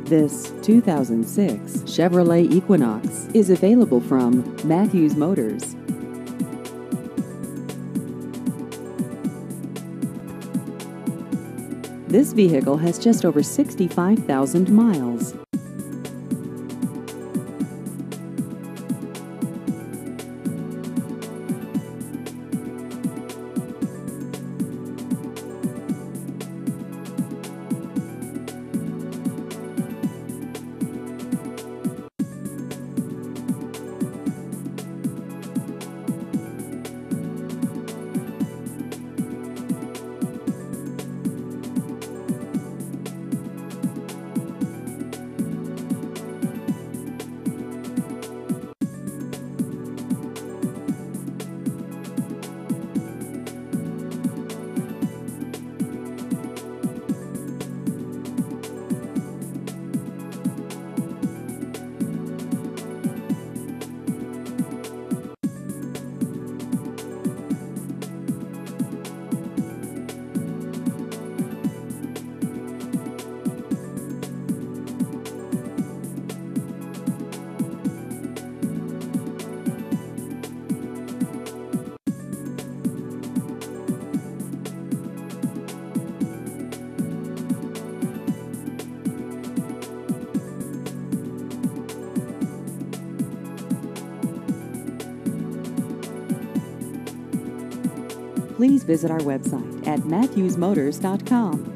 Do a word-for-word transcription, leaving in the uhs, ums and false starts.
This two thousand six Chevrolet Equinox is available from Matthews Motors. This vehicle has just over sixty-five thousand miles. Please visit our website at matthews motors dot com.